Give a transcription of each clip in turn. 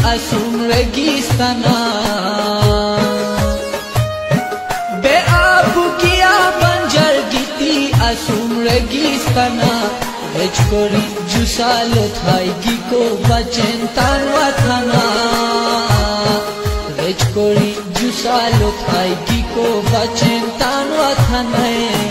اسوم رگیستانا به آبو کیا بنجر گیتی اسوم رگیستانا هیچ کوری جو سالو تھایگی کو بچن تان وطنا هیچ کوری جو سالو تھایگی کو بچن تان وطنا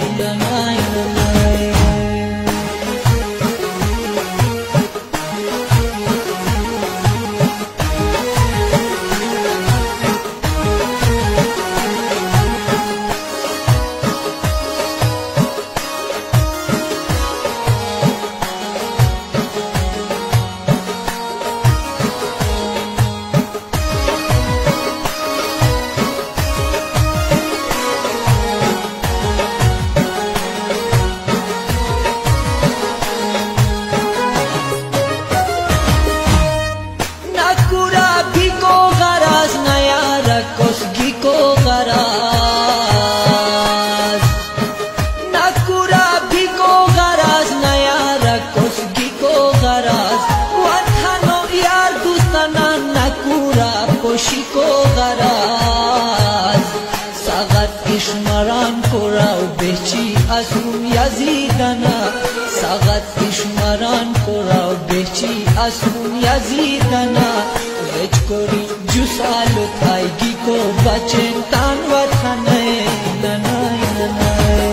को गराज सागत इश्मरान कोराव बेची असुम यजीदना सागत इश्मरान कोराव बेची असुम यजीदना वेच कोरी जुसालो थाईगी को बचन तान वतने ननाय ननाय